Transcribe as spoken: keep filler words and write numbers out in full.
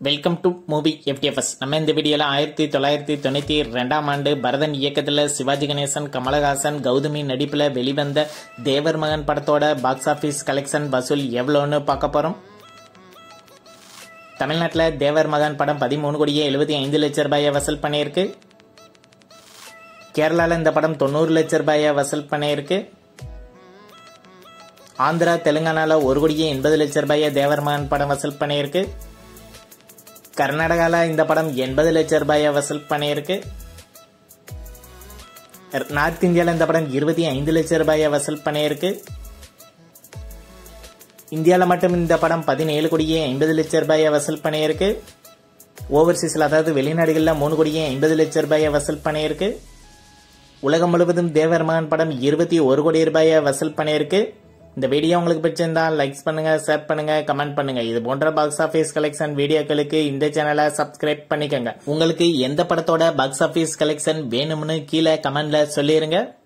Welcome to movie FDFS. நம்ம இந்த வீடியோல ஆயிரத்தி தொள்ளாயிரத்தி தொண்ணூத்தி ரெண்டாம் ஆண்டு பரதன் இயக்கத்துல சிவாஜி கணேசன், கமலஹாசன், கௌதமி நடிப்புல வெளிவந்த தேவர் மகன் படத்தோட பாக்ஸ் ஆபீஸ் கலெக்ஷன் வசூல் எவ்வளோன்னு பார்க்க போறோம். தமிழ்நாட்டில் தேவர் மகன் படம் பதிமூணு கோடியே எழுபத்தி ஐந்து லட்சம் ரூபாயை வசூல் பண்ணியிருக்கு. கேரளால இந்த படம் தொண்ணூறு லட்சம் ரூபாயை வசூல் பண்ணியிருக்கு. ஆந்திரா, தெலுங்கானால ஒரு கோடியே எண்பது லட்சம் ரூபாயை தேவர் மகன் படம் வசூல் பண்ணியிருக்கு. கர்நாடகால இந்த படம் எண்பது லட்சம் ரூபாயை வசூல் பண்ணியிருக்கு. நார்த் இந்தியால இந்த படம் இருபத்தி ஐந்து லட்சம் ரூபாயை வசூல் பண்ணியிருக்கு. இந்தியாவில் மட்டும் இந்த படம் பதினேழு கோடியே ஐம்பது லட்சம் ரூபாயை வசூல் பண்ணியிருக்கு. ஓவர்சீஸ்ல அதாவது வெளிநாடுகளில் மூணு கோடியே ஐம்பது லட்சம் ரூபாயை வசூல் பண்ணியிருக்கு. உலகம் முழுவதும் தேவர் மகன் படம் இருபத்தி ஒரு கோடி ரூபாயை வசூல் பண்ணியிருக்கு. இந்த வீடியோ உங்களுக்கு பிடிச்சிருந்தா லைக்ஸ் பண்ணுங்க, ஷேர் பண்ணுங்க, கமெண்ட் பண்ணுங்க. இது போன்ற பாக்ஸ் ஆபீஸ் கலெக்ஷன் வீடியோக்களுக்கு இந்த சேனலை சப்ஸ்கிரைப் பண்ணிக்கோங்க. உங்களுக்கு எந்த படத்தோட பாக்ஸ் ஆபீஸ் கலெக்ஷன் வேணும்னு கீழே கமெண்ட்ல சொல்லிருங்க.